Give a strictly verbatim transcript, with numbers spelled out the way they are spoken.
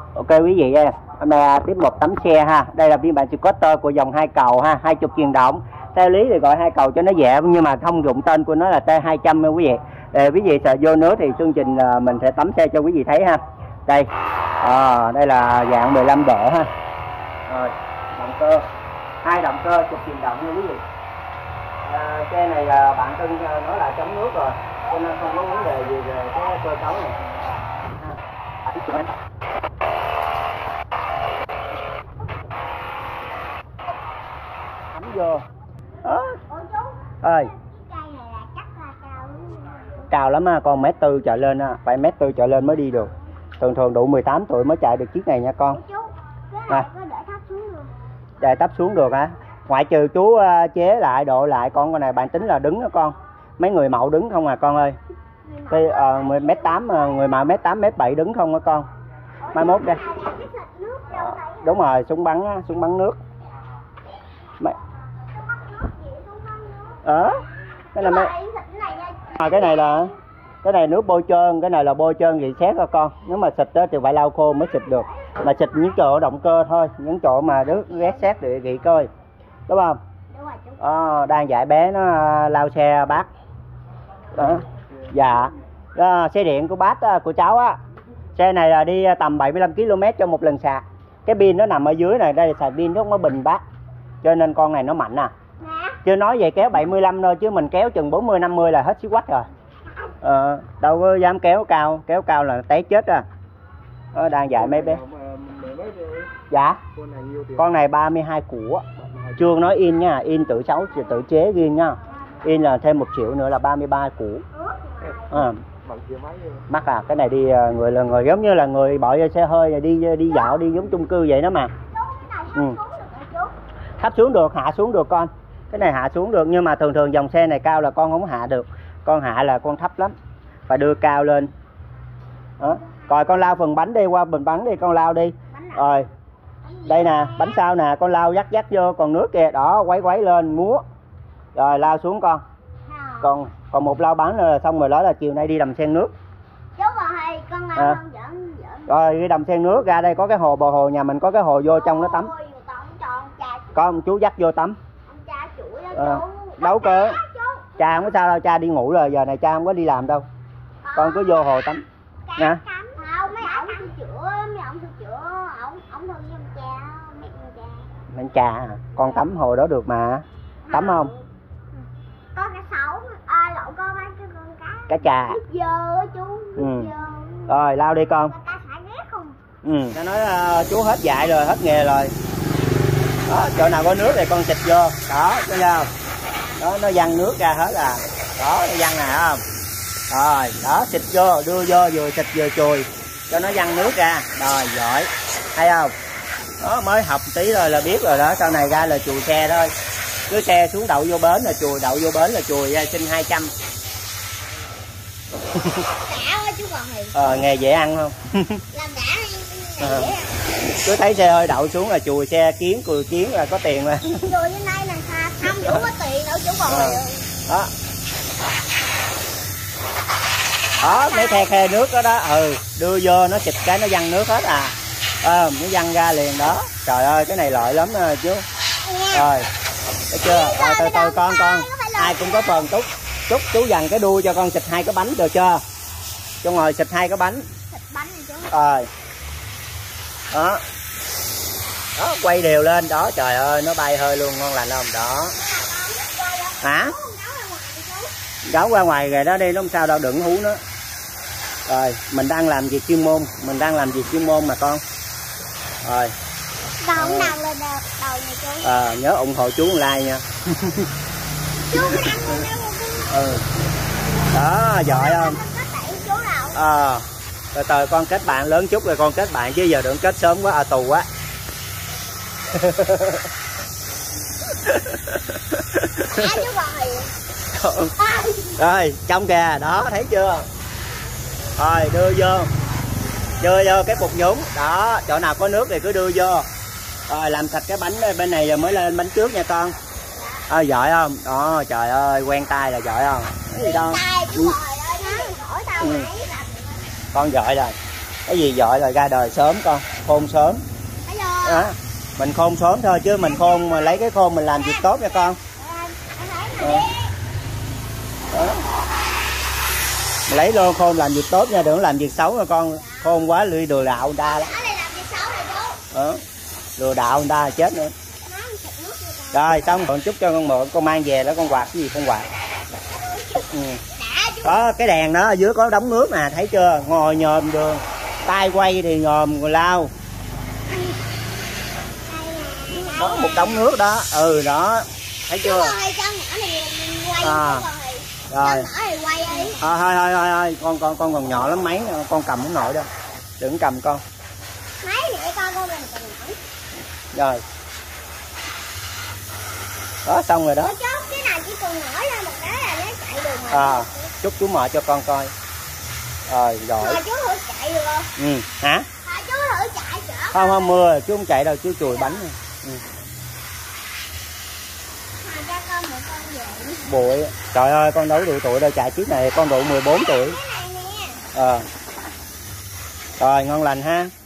Ok quý vị ơi, hôm nay tiếp một tấm xe ha. Đây là phiên bản Scooter của dòng hai cầu ha, hai mươi truyền động. Theo lý thì gọi hai cầu cho nó dễ, nhưng mà thông dụng tên của nó là T hai trăm nha quý vị. Để quý vị sợ vô nước thì chương trình mình sẽ tắm xe cho quý vị thấy ha. Đây, à, đây là dạng mười lăm độ ha. Rồi, động cơ, hai động cơ chục truyền động nha quý vị. À, xe này là bạn Tân nói là chống nước rồi, cho nên không có vấn đề gì về cái cơ cấu này. À, vô đó. Ơi cao lắm á con, mét tư trở lên á, phải mét tư trở lên mới đi được. Thường thường đủ mười tám tuổi mới chạy được chiếc này nha con. Nè, để tắp xuống được hả? Ngoại trừ chú uh, chế lại độ lại con con này bạn tính là đứng đó con. Mấy người mẫu đứng không à con ơi. Cái uh, mười mét tám uh, người mẫu mét tám mét bảy đứng không á con. Mai mốt đây. Uh, đúng rồi, súng bắn á, súng bắn nước. Mấy ờ cái này mấy à, cái này là cái này nước bôi trơn, cái này là bôi trơn vậy xét cho con. Nếu mà xịt đó thì phải lau khô mới xịt được, mà xịt những chỗ động cơ thôi, những chỗ mà nước ghét xét để ghi coi, đúng không? À, đang dạy bé nó lau xe bác đó. Dạ đó, xe điện của bác của cháu á, xe này là đi tầm bảy mươi lăm ki lô mét cho một lần sạc. Cái pin nó nằm ở dưới này, đây là xài pin nó không có bình bác, cho nên con này nó mạnh à. Chưa nói về kéo bảy mươi lăm thôi, chứ mình kéo chừng bốn mươi năm mươi là hết xí quách rồi. Ờ, đâu có dám kéo cao, kéo cao là té chết à. Ờ, đang dạy mấy bé. Dạ con này ba mươi hai của, chưa nói in nha, in tự sáu tự chế riêng nha, in là thêm một triệu nữa là ba mươi ba của. À, mắc à, cái này đi người là người giống như là người bội xe hơi đi đi dạo đi giống chung cư vậy đó mà. Ừ. Thấp xuống được, hạ xuống được con. Cái này hạ xuống được, nhưng mà thường thường dòng xe này cao là con không hạ được. Con hạ là con thấp lắm, phải đưa cao lên đó. Rồi con lao phần bánh đi, qua bình bánh đi con lao đi. Rồi đây nè, bánh sau nè, con lao dắt dắt vô, còn nước kìa đó, quấy quấy lên múa. Rồi lao xuống con. Còn còn một lao bánh nữa là xong rồi, đó là chiều nay đi đầm sen nước. À. Rồi đi đầm sen nước, ra đây có cái hồ, bờ hồ nhà mình có cái hồ, vô trong nó tắm. Con chú dắt vô tắm. À, đâu cơ, cha không có sao đâu, cha đi ngủ rồi, giờ này cha không có đi làm đâu. Con cứ vô hồ tắm nha. Nên cha à, con tắm hồ đó được mà. Tắm không? Có cá sấu, à, lộn có mấy cái con cá. Cá trà. Dơ chú. Ừ. Rồi lao đi con. Ừ. Nó nói uh, chú hết dạy rồi, hết nghề rồi. Đó, chỗ nào có nước thì con xịt vô. Đó, thấy không? Đó, nó văng nước ra hết à. Đó, nó văng nè không? Rồi, đó, xịt vô, đưa vô, vừa xịt vừa chùi cho nó văng nước ra. Rồi, giỏi. Thấy không? Đó, mới học tí rồi là biết rồi đó. Sau này ra là chùi xe thôi. Cứ xe xuống đậu vô bến là chùi, đậu vô bến là chùi ra xin hai trăm. Ờ, nghề dễ ăn không? Làm đã nghề ờ. dễ ăn. Cứ thấy xe hơi đậu xuống là chùi xe kiến, cùi kiến là có tiền mà. Chùi trên đây nè, không chủ có tiền đâu chủ còn. Ờ. Đó. Đó, mấy khe khe nước đó đó, ừ, đưa vô nó xịt cái nó văng nước hết à. Ờ, nó văng ra liền đó. Trời ơi, cái này lợi lắm à, chú. Rồi, thấy chưa? Rồi, từ từ con con, ai cũng có phần túc. Chút chú dằn cái đuôi cho con xịt hai cái bánh được chưa? Cho ngồi xịt hai cái bánh. Xịt bánh này chú. Rồi. Đó. Đó, quay đều lên đó, trời ơi, nó bay hơi luôn, ngon lành không? Đó. Hả? Gấu ra ngoài rồi đó đi, nó không sao đâu, đừng hú nó. Rồi, mình đang làm việc chuyên môn, mình đang làm việc chuyên môn mà con. Rồi. Đầu không nào lên đầu, đầu này chú. À, nhớ ủng hộ chú like nha. Chú có đăng luôn đâu. Ừ. Đó, giỏi không? Ờ. À, từ từ con kết bạn lớn chút rồi con kết bạn, chứ giờ đừng kết sớm quá à, tù quá. Rồi, trong kìa, đó, thấy chưa? Rồi, đưa vô. Đưa vô cái bột nhúng. Đó, chỗ nào có nước thì cứ đưa vô. Rồi, làm sạch cái bánh bên này rồi mới lên bánh trước nha con. À, giỏi không? Đó, trời ơi, quen tay là giỏi không? Cái gì đâu. Ừ. Ừ. Con giỏi rồi. Cái gì giỏi là ra đời sớm con, khôn sớm. Đó. Mình khôn sớm thôi chứ mình khôn mà lấy cái khôn mình làm việc tốt nha con. Đó. Đó. Lấy luôn khôn làm việc tốt nha, đừng làm việc xấu nha con. Khôn quá lười lừa đảo người ta đó. Đó. Lừa đảo người ta chết nữa. Rồi xong còn chút cho con mượn, con mang về đó con quạt cái gì con quạt. Ừ. Có cái đèn đó ở dưới có đống nước nè, thấy chưa? Ngồi nhòm đường, tay quay thì nhòm rồi lao. Đó một đống nước đó, ừ đó, thấy chưa? À. Rồi. À, thôi thôi thôi thôi, con con con còn nhỏ lắm mấy, con cầm không nổi đâu. Đừng cầm con. Rồi. Đó xong rồi đó. À, chút chú mở cho con coi. Rồi giỏi. Chú thử chạy được không? Ừ, hả? Chú thử chạy chở. Không không mưa, chú không chạy đâu, chú chùi bánh. Ừ. Bụi. Trời ơi, con đâu đủ tuổi đâu chạy chiếc này, con đủ mười bốn tuổi. Ờ. À. Rồi ngon lành ha.